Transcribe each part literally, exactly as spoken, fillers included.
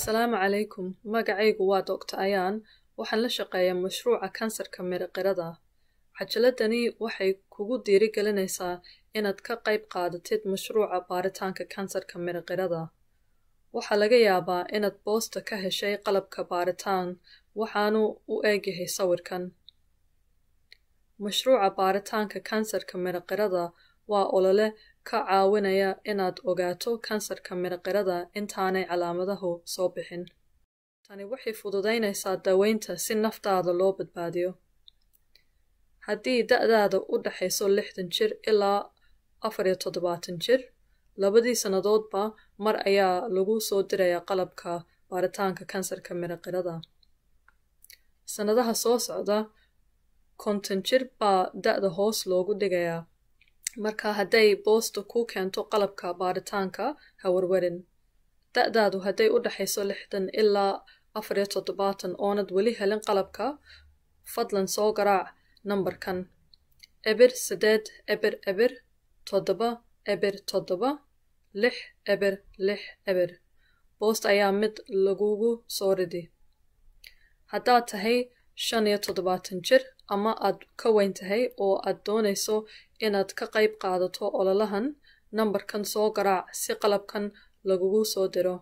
Asalaamu calaykum. Magacaygu waa Doctor Ayaan. Waxaan la shaqeeyaa mashruuca kansarka mindhicirada. Cajaladani waxay kugu dhiirigelinaysaa inaad ka qayb qaadatid mashruuca baaritaanka kansarka mindhicirada. Waxaa laga yaabaa inaad boosta ka heshay qalabka baaritaan, waxaanu u eegyahay sawirkan. Mashruuca baaritaanka kansarka mindhicirada waa olole ka caawinaya inaad ogaato kansarka mindhicirada intaanay calaamadahu soo bixin. Tani waxay fududaynaysaa daweynta si naftaada loo badbaadiyo. Haddii da'daada u dhaxayso lixdan jir ilaa afar iyo toddobaatan jir, labadii sannadoodba mar ayaa lagu soo dirayaa qalabka baaritaanka kansarka mindhicirada. Sannadaha soo socda, konton jir baa da'da hoos loogu dhigayaa. Marka hadday boosta ku keento qalabka baaritaanka, ha warwarin. Da'daadu hadday u dhaxayso lixdan ilaa afar iyo toddobaatan oonad weli helin qalabka, fadlan soo garaac nambarkan eber sideed eber eber toddoba eber toddoba lix eber lix eber. Boost ayaa mid lagugu soo ridi. Haddaad tahay shan iyo toddobaatan jir ama aad ka weyn tahay oo aad doonayso inaad ka qayb qaadato ololahan, nambarkan soo garaac si qalabkan lagugu soo diro.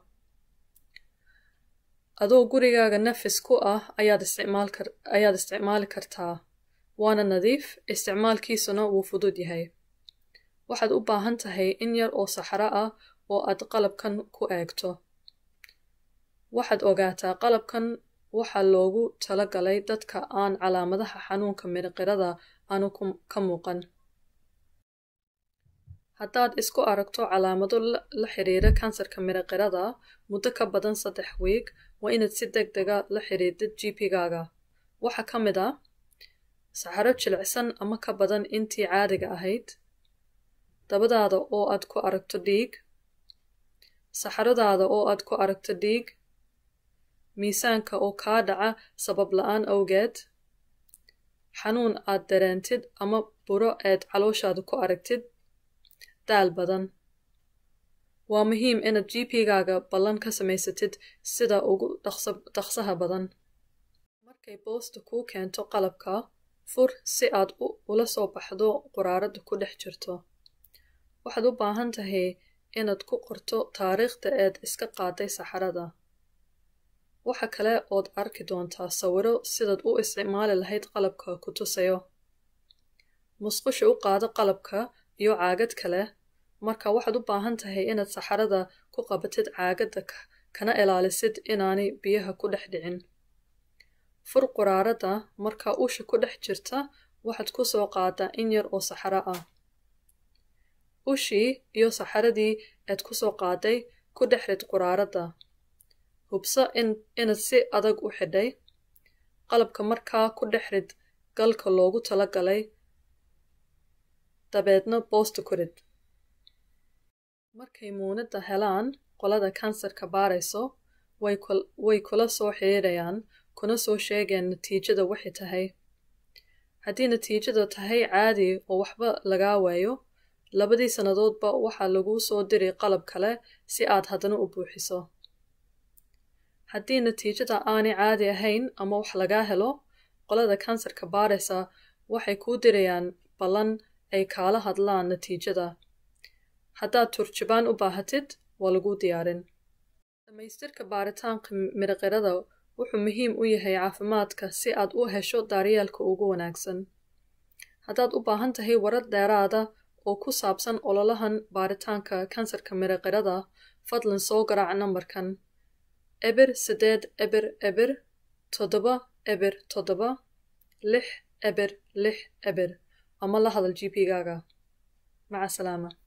Adoo gurigaaga nafis ku ah ayaad isticmaal kar ayaad isticmaali kartaa. Waana nadiif, isticmaalkiisuna wuu fudud yahay. Waxaad u baahan tahay in yar oo saxaro ah oo aad qalabkan ku eegto. Waxaad ogaataa qalabkan waxaa loogu talagalay dadka aan calaamadaha xanuunka mindhicirada aanu ka muuqan. Haddaad isku aragto calaamado la xiriira kansarka mindhicirada muddo ka badan saddex wiig, waa inaad si degdega la xiriirtid G P-gaaga. Waxaa ka mid ah saxaro jilicsan ama ka badan intii caadiga ahayd, dabadaada oo aad ku aragto dhiig, saxaradaada oo aad ku aragto dhiig, miisaanka oo kaa dhaca sabab la'aan awgeed, xanuun aad dareentid ama buro eed calooshaada ku aragtid, daal badan. Waa muhiim inaad G P-gaaga ballan ka samaysatid sida ugu dhaqso dhaqsaha badan. Markay boosta kuu keento qalabka, fur si aad ula soo baxdo quraarada ku dhex jirto. Waxaad u baahan tahay inaad ku qorto taariikhda eed iska qaaday saxarada. Waxa kale ood arki doontaa sawiro sidaad u isticmaali lahayd qalabka ku tusayo. Musqusha u qaado qalabka iyo caagad kale, marka waxaad u baahan tahay inaad saxarada ku qabatid caagada kana ilaalisid inaanay biyaha ku dhex dhicin. Fur quraarada, marka usha ku dhex jirta waxaad ku soo qaadaa in yar oo saxaro ah. Ushii iyo saxaradii eed ku soo qaaday ku dhex rid quraarada. Hubsa in inaad si adag u xidhay. Qalabka markaa ku dhex rid galka loogu talagalay, dabeedna boosta ku rid. Markay muunada helaan qolada kansarka baarayso, way way kula soo xiriirayaan kuna soo sheegeen natiijada waxay tahay. Haddii natiijada tahay caadi oo waxba lagaa waayo, labadii sannadoodba waxaa lagu soo diray qalab kale si aad haddana u buuxiso. Haddii natiijada aanay caadi ahayn ama wax lagaa helo, qolada kansarka baaraysa waxay kuu dirayaan ballan ay kaala hadlaan natiijada. Haddaad turjubaan u baahatid, waa lagu diyaarin. Dhamaystirka baaritaanka mindhicirada wuxuu muhiim u yahay caafimaadka si aad u hesho daryeelka ugu wanaagsan. Haddaad u baahan tahay warar dheeraada oo ku saabsan ololahan baaritaanka kansarka mindhicirada, fadlan soo garaac nambarkan eber sideed eber eber toddoba eber toddoba lix eber lix eber ama la hadal G P-gaaga. Maca salaama.